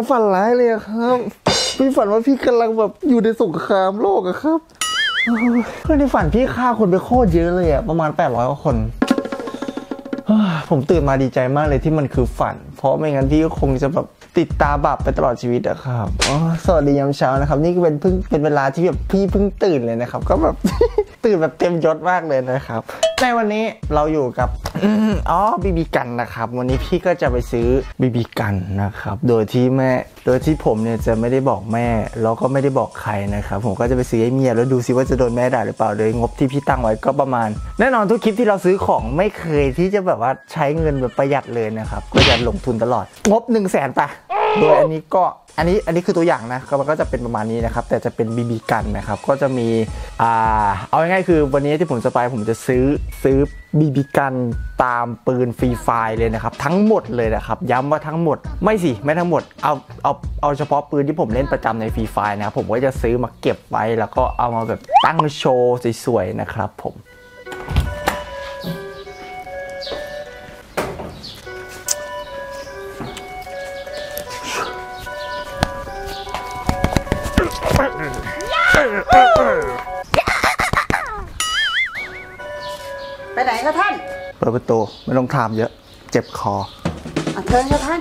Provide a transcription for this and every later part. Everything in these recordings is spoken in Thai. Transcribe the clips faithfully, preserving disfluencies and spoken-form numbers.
ฝันร้ายเลยครับพี่ฝันว่าพี่กำลังแบบอยู่ในสงครามโลกอะครับก็ในฝันพี่ฆ่าคนไปโคตรเยอะเลยอะประมาณแปดร้อยกว่าคนผมตื่นมาดีใจมากเลยที่มันคือฝันเพราะไม่งั้นพี่ก็คงจะแบบติดตาบับไปตลอดชีวิตอะครับอ๋อสวัสดียามเช้านะครับนี่ก็เป็นเพิ่งเป็นเวลาที่แบบพี่เพิ่งตื่นเลยนะครับก็แบบ ตื่นแบบเต็มยศมากเลยนะครับในวันนี้เราอยู่กับอ๋อบีบีกันนะครับวันนี้พี่ก็จะไปซื้อบีบีกันนะครับโดยที่แม่โดยที่ผมเนี่ยจะไม่ได้บอกแม่แล้วก็ไม่ได้บอกใครนะครับผมก็จะไปซื้อให้เมียแล้วดูซิว่าจะโดนแม่ด่าหรือเปล่าโดยงบที่พี่ตั้งไว้ก็ประมาณแน่นอนทุกคลิปที่เราซื้อของไม่เคยที่จะแบบว่าใช้เงินแบบประหยัดเลยนะครับก็จะลงทุนตลอดงบหนึ่งแสนไปโดยอันนี้ก็อันนี้อันนี้คือตัวอย่างนะมันก็จะเป็นประมาณนี้นะครับแต่จะเป็นบีบีกันนะครับก็จะมีอ่าเอาง่ายๆคือวันนี้ที่ผมจะไปผมจะซื้อซื้อบีบีกันตามปืนฟรีไฟล์เลยนะครับทั้งหมดเลยนะครับย้ำว่าทั้งหมดไม่สิไม่ทั้งหมดเอาเอาเอาเฉพาะปืนที่ผมเล่นประจำในฟรีไฟล์นะผมก็จะซื้อมาเก็บไว้แล้วก็เอามาแบบตั้งโชว์สวยๆนะครับผมไปไหนคะท่านเปิดประตูไม่ต้องถามเยอะเจ็บคออ่ะเชิญค่ะท่าน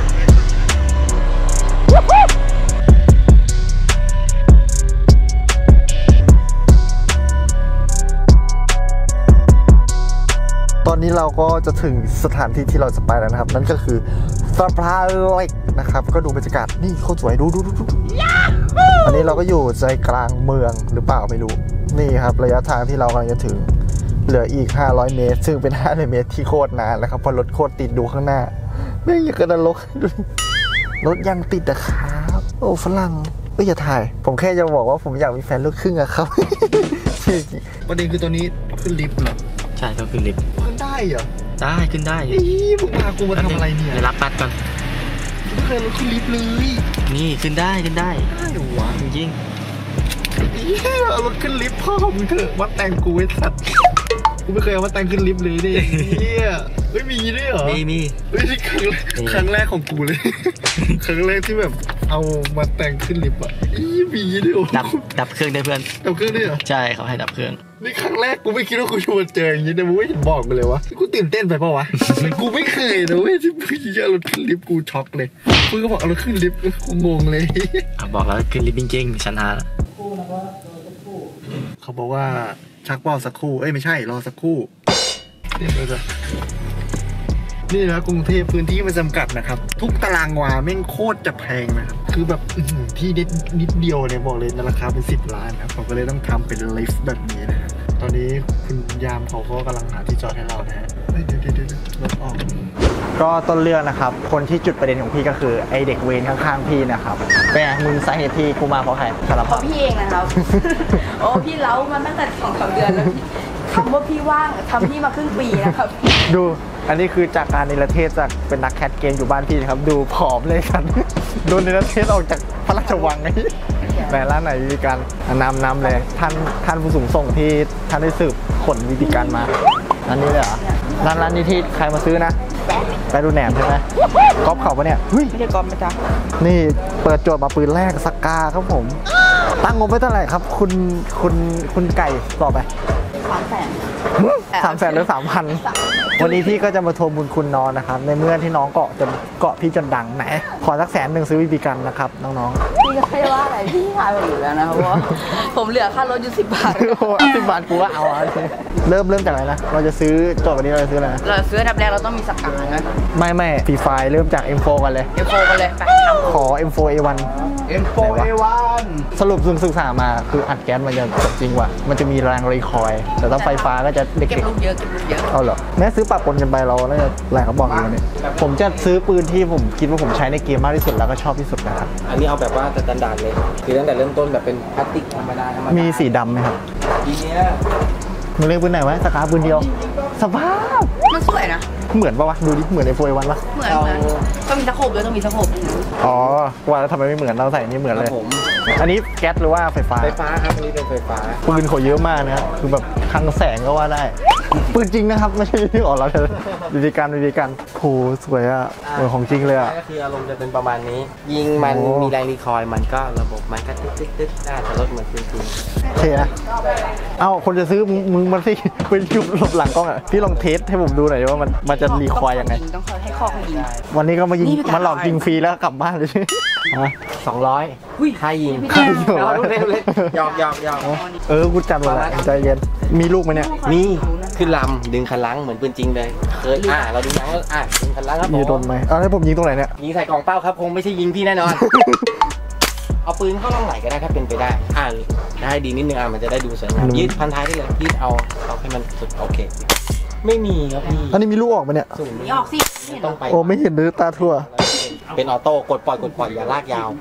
ตอนนี้เราก็จะถึงสถานที่ที่เราจะไปแล้วนะครับนั่นก็คือสะพานเหล็กนะครับก็ดูบรรยากาศนี่โคตรสวยดูดูดูดูอันนี้เราก็อยู่ใจกลางเมืองหรือเปล่าไม่รู้นี่ครับระยะทางที่เรากำลังจะถึงเหลืออีกห้าร้อยเมตรซึ่งเป็นห้าร้อยเมตรที่โคตรนานแล้วครับเพราะรถโคตรติดดูข้างหน้าไม่อยากกระดานรถรถยังติดอะครับโอ้ฝรั่งก็อย่าถ่ายผมแค่จะบอกว่าผมอยากมีแฟนลูกครึ่งอะครับประเด็นคือตัวนี้ขึ้นลิฟต์เหรอใช่ต้องขึ้นลิฟต์ขึ้นได้เหรอได้ขึ้นได้อีมึงพากูมาทำอะไรเนี่ยไปรับบัตรก่อนไม่เคยรถขึ้นลิฟต์เลยนี่ขึ้นได้ขึ้นได้ได้หรอวะจริงๆเอารถขึ้นลิฟต์พ่อมึงเถอะวัดแต่งกูไอ้สัตว์กูไม่เคยเอามาแต่งขึ้นลิฟต์เลยดิเนี่ยไม่มีด้วยเหรอมีมีไม่ใช่ครั้งครั้งแรกของกูเลยครั้งแรกที่แบบเอามาแต่งขึ้นลิฟต์อ่ะอีมีด้วยดับดับเครื่องได้เพื่อนดับเครื่องได้เหรอใช่เขาให้ดับเครื่องนี่ครั้งแรกกูไม่คิดว่ากูจะมาเจออย่างนี้แต่มึงไม่บอกกูเลยวะกูตื่นเต้นไปเปล่าวะกูไม่เคยนะเว้ยที่พี่จะเอารถขึ้นลิฟต์กูช็อกเลยมึงก็บอกเอารถขึ้นลิฟต์กูงงเลยบอกแล้วขึ้นลิฟต์จริงๆชั้นห้าเขาบอกว่าชักว่าวสักครู่เอ้ยไม่ใช่รอสักครู่นี่เลยจ้ะนี่นะกรุงเทพพื้นที่มันจำกัดนะครับทุกตารางวาแม่งโคตรจะแพงนะครับคือแบบที่นิดนิดเดียวเนี่ยบอกเลยราคาเป็นสิบล้านนะผมก็เลยต้องทำเป็นลิฟต์แบบนี้นะตอนนี้คุณยามเขาก็กำลังหาที่จอดให้เรานะฮะเดี๋ยวเดี๋ยวเดี๋ยวรถออกก็ต้นเรื่องนะครับคนที่จุดประเด็นของพี่ก็คือไอเด็กเวรข้างๆพี่นะครับเป็นไงมึงสาเหตุที่กูมาเพราะใครสารภาพพี่เองนะครับโอ้พี่เล้ามาตั้งแต่สองสามเดือนแล้วคำว่าพี่ว่างทำพี่มาครึ่งปีนะครับดูอันนี้คือจากการในประเทศจากเป็นนักแคสเกมอยู่บ้านพี่นะครับดูผอมเลยกันโดนในประเทศออกจากพระราชวังไงแม่ร้านไหนวิธีการนำนำเลยท่านท่านผู้สูงส่งที่ท่านได้สืบขนวิธีการมาอันนี้เลยเหรอร้านร้านนี้ที่ใครมาซื้อนะไปดูแหนมใช่ไหมก๊อปเขาปะเนี่ยไม่ได้ก๊อปนะจ๊ะนี่เปิดโจทย์มาปืนแรกสกาครับผมตั้งงบไว้เท่าไหร่ครับคุณคุณคุณไก่ต่อไปสามแสนสามแสนหรือสามพันวันนี้พี่ก็จะมาทวงบุญคุณน้องนะครับในเมื่อที่น้องเกาะจนเกาะพี่จนดังไหนขอสักแสนหนึ่งซื้อบีบีกันนะครับน้องๆพี่ก็ไม่ว่าอะไรพี่ทายผมอยู่แล้วนะเพราะว่าผมเหลือค่ารถอยู่สิบบาทโอ้สิบบาทกูว่าเอาเริ่มเริ่มจากอะไรนะเราจะซื้อโจทย์วันนี้เราจะซื้ออะไรเราซื้อทับแรกเราต้องมีสกานะไม่ไม่ฟรีไฟล์เริ่มจาก เอ็ม โฟร์ กันเลยเอ็ม โฟร์ กันเลยไปขอ เอ็ม โฟร์ เอ วันเอ็ม โฟร์ เอ วันสรุปศึกษามาคืออัดแก๊สมันจะจริงว่ะมันจะมีแรงรีคอยล์แต่ถ้าไฟฟ้าก็จะเด็กๆเก็บลูกเยอะเก็บลูกเยอะเอาเหรอแม้ซื้อปะปนกันไปเราน่าจะแหลกกระบอกอยู่เนี่ยผมจะซื้อปืนที่ผมคิดว่าผมใช้ในเกมมากที่สุดแล้วก็ชอบที่สุดนะครับอันนี้เอาแบบว่าสแตนดาร์ดเลยคือตั้งแต่เริ่มต้นแบบเป็นพลาสติกธรรมดามีสีดำไหมครับทีเนี้ยมึงเล่นปืนไหนวะสกาปืนเดียวสภาพมันสวยนะเหมือนปะวะดูดิเหมือนในโฟร์วันปะเหมือนเหมือนต้องมีสโคปด้วยต้องมีสโคปอ๋อว่าแล้วทำไมไม่เหมือนเราใส่นี่เหมือนเลยอันนี้แก๊สหรือว่าไฟฟ้าไฟฟ้าครับอันนี้เป็นไฟฟ้าปืนเขาเยอะมากนะครับคือแบบคลังแสงก็ว่าได้ปืนจริงนะครับไม่ใช่ที่ออกเราเลยวิธีการวิธีการโหสวยอ่ะเหมือนของจริงเลยอ่ะก็คืออารมณ์จะเป็นประมาณนี้ ยิงมันมีแรงรีคอยล์มันก็ระบบมันก็ตึ๊ดตึ๊ดตึ๊ดได้แต่รถเหมือนปืนจริงโอเคนะเอ้าคนจะซื้อมึงมึงมันสิเป็นยุบหลบหลังกล้องอ่ะพี่ลองเทสให้ผมดูหน่อยว่ามันมันจะรีควายยังไงต้องคอยให้คอกยิงวันนี้ก็มายิงมาหลอกยิงฟรีแล้วกลับบ้านเลยใช่ไหมสองร้อยค่ายิงค่ายิงเอาลูกเล่นลูกเล่นหยอกหยอกหยอกเออกูจำไว้ละใจเย็นมีลูกไหมเนี่ยมีขึ้นลำดึงคันลังเหมือนปืนจริงเลยเคยอ่าเราดึงลังแล้วอ่าดึงคันลังครับผมมีโดนไหมเอาให้ผมยิงตรงไหนเนี่ยยิงใส่กล่องเป้าครับคงไม่ใช่ยิงพี่แน่นอน เอาปืนเข้าล่องไหลก็ได้ถ้าเป็นไปได้อ่าได้ดีนิดนึงอ่ะมันจะได้ดูสวยงามยืดพันท้ายได้เลยยืดเอาเอาให้มันสุดโอเคไม่มีครับพี่อันนี้มีลูกออกมาเนี่ยสูงนี่ออกสิต้องไปโอ้ไม่เห็นเลยตาทั่วเป็นออโต้กดปล่อยกดปล่อยอย่าลากยาว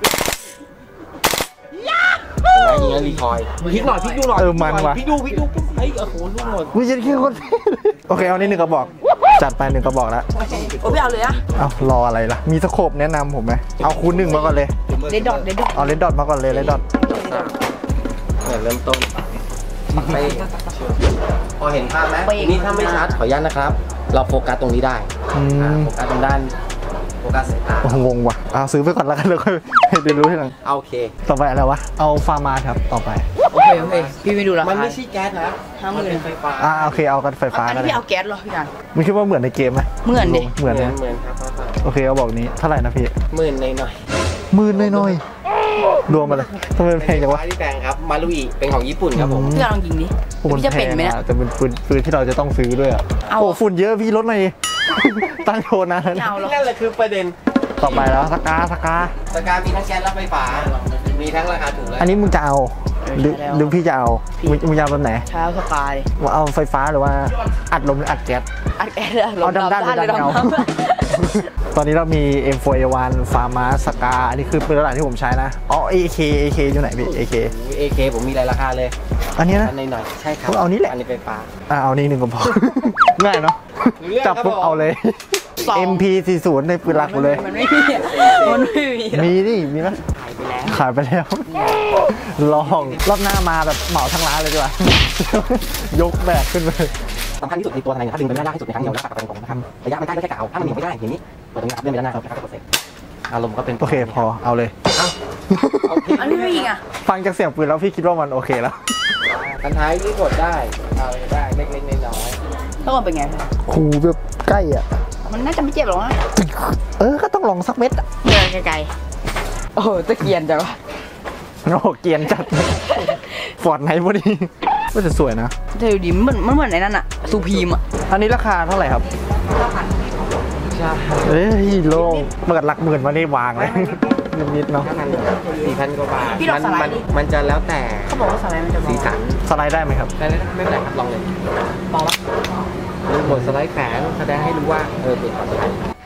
เห็นไหมยิงแล้วรีคอยพลิกหน่อยพลิกดูหน่อยเออมันว่ะพลิกดูพลิกดูเฮ้ยโอ้โหลูกหมดกูจะแค่คนโอเคเอานี่หนึ่งกระบอกจัดไปหนึ่งกระบอกแล้วโอ้พี่เอาเลยอะเอารออะไรล่ะมีสโคปแนะนำผมไหมเอาคูณหนึ่งมาก่อนเลยเดดดอทเดดดอทเอาเลดดอทมาก่อนเลยเลดดอทเนี่ยเริ่มต้นไม่พอเห็นภาพไหมนี่ถ้าไม่ชัดขออนุญาตนะครับ เราโฟกัสตรงนี้ได้อือ่าม โฟกัสตรงด้านโฟกัสสายตาโอ้โหงงว่ะเอาซื้อไปก่อนแล้วกันเลยค่อยให้ได้รู้ทีหลังโอเคต่อไปอะไรวะเอาฟาร์มาครับต่อไปโอเคโอเคพี่ไม่ดูราคามันไม่ใช่แก๊สนะห้าหมื่นเป็นไฟฟ้าอ่าโอเคเอากันไฟฟ้าอันก็นี้ได้พี่เอาแก๊สเหรอพี่กันมึงคิดว่าเหมือนในเกมไหมเหมือนดิเหมือนเหมืนะอนเหมือนครับโอเคเอาบอกนี้เท่าไหร่นะพี่หมื่นในหน่อยหมื่นน้อยๆรวมมาเลยทำไมแพงจังวะที่แพงครับมารุอิเป็นของญี่ปุ่นครับผมพี่กันลองยิงดิโอ้มันพี่จะแพเป็นงไหมเนี่ยอะแต่เป็นปืนปืนที่เราจะต้องซื้อด้วยอะเอาโอ้ฝุ่นเยอะพี่ลดหน่อย ตั้งโทนนะไม่เอาหรอกนั่นแหละคือประเด็นต่อไปแล้วสกาสกาสกามีทั้งแก๊สและไฟฟ้ามีทั้งราคาถูกและอันนี้มึงจะเอาหรือหรือพี่จะเอามึงมึงจะเอาแบบไหนเช้าสปายว่าเอาไฟฟ้าหรือว่าอัดลมหรืออัดแก๊สอัดแก๊สเอาดำด้านหรือดำเงา ตอนนี้เรามี เอ็ม โฟร์ เอ วัน ฟาร์มาสกาอันนี้คือปืนหลักที่ผมใช้นะอ๋อ เอ เค เอ เค อยู่ไหนพี่ เอ เคเอเคผมมีหลายราคาเลยอันนี้นะอันในหน่อยใช่ครับเอานี่แหละอันนี้ไฟฟ้าอ่ะเอานี่หนึ่งก็พอ ง่ายเนาะรู้เรื่องจับปุ๊บครับผมเอาเลยสองเอ็ม พี สี่สิบ ในปืนหลักกูเลยมันไม่มีอะมันไม่มีอะมีดิมีนะขายไปแล้วขายไปแล้ว ลองรอบหน้ามาแบบเหมาทั้งร้านเลยดีกว่า ยกแบกขึ้นเลยสำคัญที่สุดในตัวอะไรนะครับดึงไปไม่ได้ยากที่สุดในครั้งเดียวแล้วตัดไปตรงๆนะครับระยะไม่ใกล้ก็แค่กะเอาถ้ามันหนีไม่ได้อย่างนี้ตัวตรงนี้ครับเลื่อนไปด้านหน้าครับแค่เปอร์เซ็นต์อารมณ์ก็เป็นโอเคพอเอาเลยโอเคอันนี้ไม่ยิงอ่ะฟังจากเสียงปืนแล้วพี่คิดว่ามันโอเคแล้วกันท้ายที่กดได้เอาได้เล็กๆน้อยถ้ามันเป็นไงครูแบบใกล้อ่ะมันน่าจะไม่เจ็บหรอกนะเออก็ต้องลองสักเม็ดอ่ะเดินไกลๆโอ้โหตะเกียนจังวะโอ้โหเกรียนจัด ฟอร์ดไนท์พอดีก็จะสวยนะเธอดูดิมันมันเหมือนในนั้นอะซูพีมอะอันนี้ราคาเท่าไหร่ครับๆใช่เอ้ยโล่งเปิดหลักหมื่นมานี่วางเลย นิดๆเนาะถ้ามันสี่พันกว่าบาทพี่ลองสไลมัด์ดิมันจะแล้วแต่เขาบอกว่าสไลด์มันจะสีสันสไลด์ได้ไหมครับได้เลยไม่เป็นไรครับลองเลยลองละดูบทสไลด์แฝงแสดงให้รู้ว่าเออเปิดก่อนได้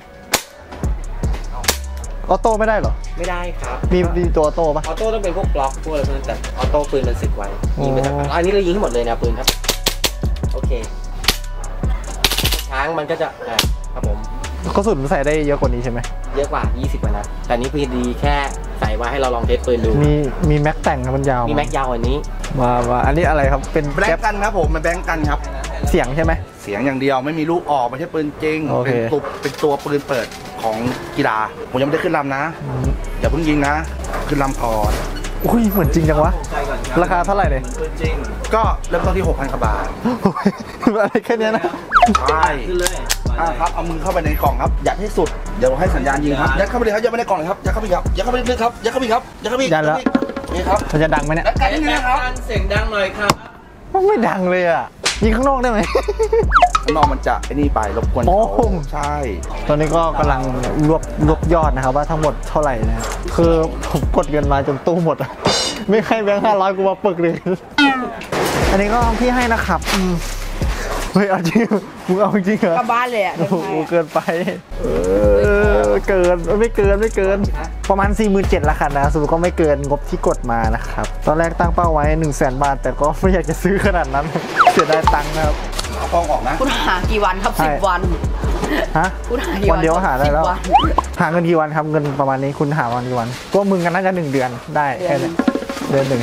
ออโต้ไม่ได้เหรอไม่ได้ครับมีมีตัวออโต้ปะออโต้ต้องเป็นพวกบล็อกพวกอะไรพวกนั้นแต่ออโต้ปืนมันสึกไว้ยิงไปจากอันนี้เรายิงให้หมดเลยนะปืนครับโอเคช้างมันก็จะอ่าครับผมกระสุนใส่ได้เยอะกว่านี้ใช่ไหมเยอะกว่ายี่สิบกว่านัดแต่นี้พีดีแค่ใส่ไว้ให้เราลองเทสปืนดูมีมีแม็กแต่งครับมันยาวมีแม็กยาวกว่านี้มามาอันนี้อะไรครับเป็นแบงแก๊ปค์กันครับผมมันแบงค์กันครับเสียงใช่ไหมเสียงอย่างเดียวไม่มีลูกออกไม่ใช่ปืนจริงโอเคเป็นตัวเป็นตัวปืนเปิดของกีฬาผมยังไม่ได้ขึ้นลำนะอย่าเพิ่งยิงนะ ขึ้นลำก่อนอุ้ยเหมือนจริงจังวะราคาเท่าไหร่เลยก็เริ่มต้นที่หกพันกว่าบาทโอ้ยอะไรแค่เนี้ยนะใช่อ่าครับเอามือเข้าไปในกล่องครับยัดให้สุดเดี๋ยวให้สัญญาณยิงครับยัดเข้าไปเลยครับยัดไปในกล่องเลยครับยัดเข้าไปครับยัดเข้าไปลึกๆครับยัดเข้าไปครับยัดเข้าไปยัดแล้วนี่ครับมันจะดังไหมเนี่ยยัดกันนี่นะครับเสียงดังหน่อยครับมันไม่ดังเลยอ่ะยิงข้างนอกได้ไหมข้างนอกมันจะไอ้นี่ไปรบกวนโอ้เขาใช่ตอนนี้ก็กำลังรวบรวบยอดนะครับว่าทั้งหมดเท่าไหร่นะครับคือผมกดเงินมาจนตู้หมดอะ ไม่ให้แบงค์ห้าร้อยกูมาปึกเลย อันนี้ก็พี่ให้นะครับอืมเฮ้ยเอาจริงมึงเอาจริงเหรอกลับบ้านเลยอะโอ้โหเกินไปเออเกินไม่เกินไม่เกินประมาณ สี่หมื่นเจ็ดพัน ละคันนะสรุปก็ไม่เกินงบที่กดมานะครับตอนแรกตั้งเป้าไว้ หนึ่งแสน บาท แต่ก็ไม่อยากจะซื้อขนาดนั้น เสียดายตังค์นะครับเอากล้องออกนะคุณหากี่วันครับใช่สิบวันฮะคุณหากี่วัวัน นเดียวก็หาได้แล้วสิบวันหาเงินกี่วันครับเงินประมาณนี้คุณหาวันกี่วันก็มึงกันน่าจะหนึ่งเดือนได้แค่นี้เดือนหนึ่งใช่ไหม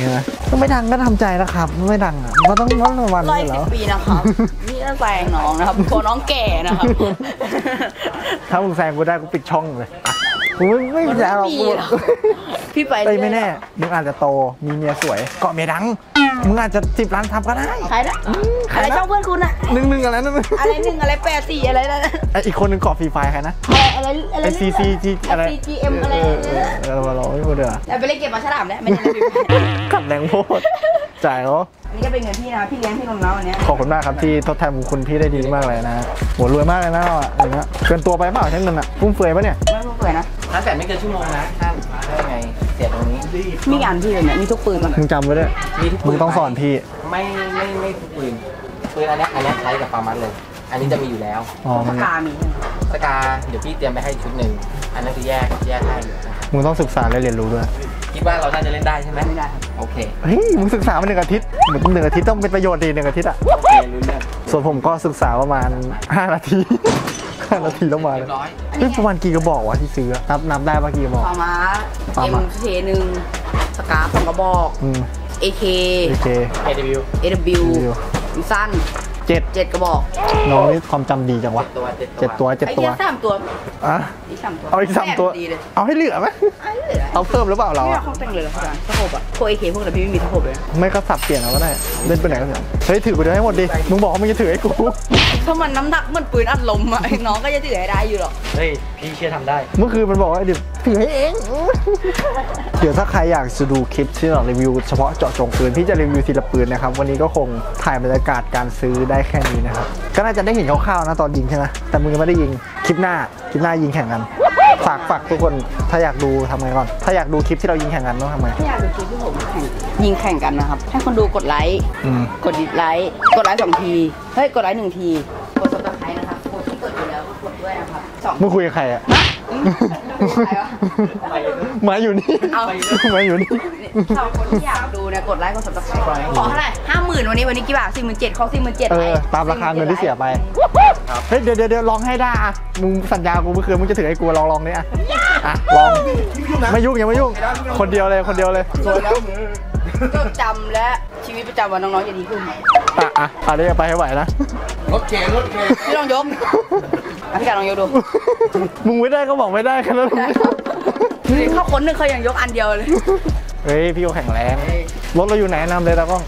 ก็ไม่ดังก็ทำใจนะครับไม่ดังอ่ะก็ต้องวันวันร้อยนี้สิแล้บวปีนะครับนี่ก็แซงน้องนะครับพอน้องแก่นะครับถ้ามึงแซงกูได้กูปิดช่องเลยอ่ะกูไม่ไม่มันแซงหรอกไม่กูมีหรอกพี่ไปเอ้ยไม่แน่มึงอาจจะโตมีเมียสวยเกาะเมียดังมึงอาจจะสิบล้านทับก็ได้ใครนะอะไรช่องเพื่อนคุณอะหนึ่งหนึ่งอะไรนั่นอะไรหนึ่งอะไรแปดสี่อะไรนะไออีกคนหนึ่งเกาะฟรีไฟใครนะอะไรอะไรไอซีซีจีอะไรซีจีเอ็มอะไรเออเออเออมาลองไม่พูดเด้อแล้วไปเล่นเกมมาฉลามเนี่ยไม่ได้เล่นขัดแรงโพดจ่ายเขาอันนี้ก็เป็นเงินพี่นะพี่เลี้ยงพี่นมน้องอันเนี้ยขอบคุณมากครับที่ทดแทนบุญคุณพี่ได้ดีมากเลยนะโหรวยมากเลยนะเราอะอย่างเงี้ยเกินตัวไปเปล่าใช้เงินอะฟุ่มเฟือยปะเนี่ยไม่พูดเปื่อยนะร้านแต่ไม่เกินชั่วโมงนะท่านได้ไงเสียตรงนี้มีงานพี่เลยเนี่ยมีทุกปืนมันมึงจำไว้ด้วยมีทุกปืนมึงต้องสอนพี่ไม่ไม่ไม่ทุกปืนปืนอันเนี้ยอันเนี้ยใช้กับปามัดเลย อันนี้จะมีอยู่แล้วอ๋อมัปาน กกามีสกาเดี๋ยวพี่เตรียมไปให้ชุดหนึ่งอันนั้นคือแยกแยกให้นะครับมึงต้องศึกษาและเรียนรู้ด้วยคิดว่าเราน่าจะเล่นได้ใช่ไหมไม่ได้ครับโอเคเฮ้ยมึงศึกษามาหนึ่งอาทิตย์เหมือนหนึ่งอาทิตย์ต้องเป็นประโยชน์ดีหนึ่งอาทิตย์อะโอเครู้เรื่องส่วนผมก็ศึกษาประมาณห้านาที ห้านาทีแล้วมาเลเรียยบร้อยเฮ้ยประมาณกี่กระบอกวะที่ซื้ออะนับนับได้ปะกี่กระบอกปามาปาเอ็มมาเคหนึ่งสกาสองกระบอกอืมเอเคโอเคเอ วเอววิววิสั้นเจ็ดเจ็ดกระบอกน้องนี่ความจำดีจังวะตัวเจ็ดตัวเจ็ดไอ้ตัวเหี้ยสามตัวอ่ะอีกสามตัวเอาอีกสามตัวแดีเลยเอาให้เหลือไหมไอ้เหลือเอาเพิ่มหรือเปล่าเราไม่อะเอาของแต่งเลยเหรอครับสะโพกอะพวกเอเคพวกแต่พี่ไม่มีสะโพกเลยนะไม่ก็สับเปลี่ยนเอาก็ได้เล่นไปไหนก็ได้เฮ้ยถือกูเดี๋ยวให้หมดดิมึงบอกว่ามึงจะถือให้กูถ้ามันน้ำหนักเหมันปืนอัดลมอะไอ้น้องก็จะถือให้ได้อยู่หรอกเฮ้ย พี่เชื่อทำได้เมื่อคืนมันบอกว่าเดี๋ยวถือให้เอง เดี๋ยวถ้าใครอยากจะดูคลิปที่เรารีวิวเฉพาะเจาะจงปืนพี่จะรีวิวทีละปืนนะครับวันนี้ก็คงถ่ายบรรยากาศการซื้อได้แค่นี้นะครับก็น่าจะได้เห็นคร่าวๆนะตอนยิงใช่ไหมแต่มึงยังไม่ได้ยิงคลิปหน้าคลิปหน้ายิงแข่งกันฝากฝากทุกคนถ้าอยากดูทำไงก่อนถ้าอยากดูคลิปที่เรายิงแข่งกันต้องทำไงถ้าอยากดูคลิปที่ผมแข่งยิงแข่งกันนะครับ ให้คนดูกดไลค์อืมกดดิสไลค์ กดไลค์สองที เฮ้ย กดไลค์หนึ่งที กดซับสไครต์นะครับกดที่กดอยู่แล้วก็กดด้วยนะครับสองมึงคุยกับใครอะอืมใครวะหมาอยู่นี่เอาหมาอยู่นี่สองคนที่อยากดูเนี่ยกดไลค์กดซับสไครต์ขอเท่าไหร่ห้าหมื่นวันนี้วันนี้กี่บาทสี่หมื่นเจ็ดเขาสี่หมื่นเจ็ดเอไปอตามราคาเงินที่เสียไปเฮ้ยเดี๋ยวเดี๋ยวเดี๋ยวลองให้ได้อะมึงสัญญากูเมื่อคืนมึงจะถือให้กูลองลองนี่อะอ่ะลองไม่ยุ่งอย่าไม่ยุ่งคนเดียวเลยคนเดียวเลยจดจำและชีวิตประจำวันน้องๆจะดีขึ้นอ่ะอ่ะอ่ะเดี๋ยวไปให้ไหวนะรถเก๋รถเก๋พี่ลองยกอ่ะพี่การลองยกดูมึงไม่ได้ก็บอกไม่ได้แค่นั้นเข้าคนหนึ่งเขายังยกอันเดียวเลยเฮ้ยพี่ก็แข็งแรงรถเราอยู่ไหนนำเลยตากล้อง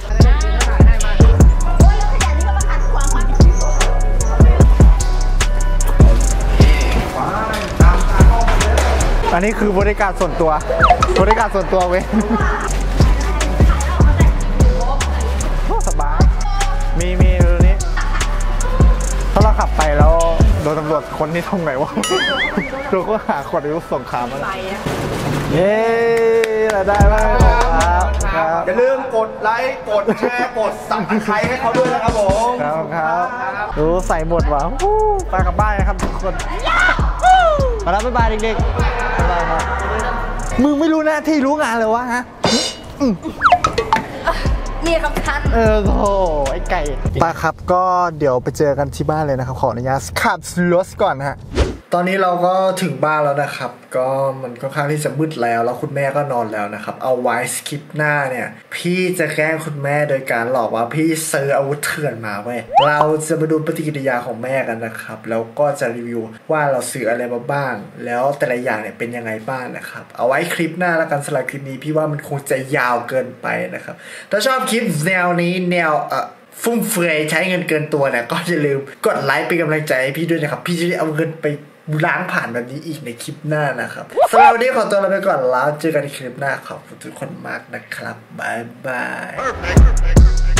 อันนี้คือบริการส่วนตัวบริการส่วนตัวเว้ยสบายมีมีตรงนี้ถ้าเราขับไปแล้วโดนตำรวจคนที่ตรงไหนวะเราก็หาขวดอาวุธสงครามมาแล้วเย้เราได้แล้วครับครับอย่าลืมกดไลค์กดแชร์กดซับสไครต์ให้เขาด้วยนะครับผมครับครับดูใส่หมดว่ะฮู้ไปกลับบ้านนะครับทุกคนมาแล้วบ๊ายบายเด็กๆบ๊ายบายครับมึงไม่รู้หน้าที่รู้งานเลยวะฮะนี่ครับท่านเออโธ่ไอ้ไก่ปาครับก็เดี๋ยวไปเจอกันที่บ้านเลยนะครับขออนุญาตขับรถก่อนนะฮะตอนนี้เราก็ถึงบ้านแล้วนะครับก็มันค่อนข้างที่จะมืดแล้วแล้วคุณแม่ก็นอนแล้วนะครับเอาไว้สคริปต์หน้าเนี่ยพี่จะแกล้งคุณแม่โดยการหลอกว่าพี่ซื้ออาวุธเถื่อนมาเว้ยเราจะมาดูปฏิกิริยาของแม่กันนะครับแล้วก็จะรีวิวว่าเราซื้ออะไรมาบ้างแล้วแต่ละอย่างเนี่ยเป็นยังไงบ้างนะครับเอาไว้คลิปหน้าแล้วกันสำหรับคลิปนี้พี่ว่ามันคงจะยาวเกินไปนะครับถ้าชอบคลิปแนวนี้แนวเอ่อฟุ่มเฟือยใช้เงินเกินตัวเนี่ยก็อย่าลืมกดไลค์เป็นกำลังใจให้พี่ด้วยนะครับพี่จะได้เอาเงินไปล้างผ่านแบบนี้อีกในคลิปหน้านะครับสำหรับวันนี้ขอตัวลาไปก่อนแล้วเจอกันในคลิปหน้าขอบคุณทุกคนมากนะครับบ๊ายบาย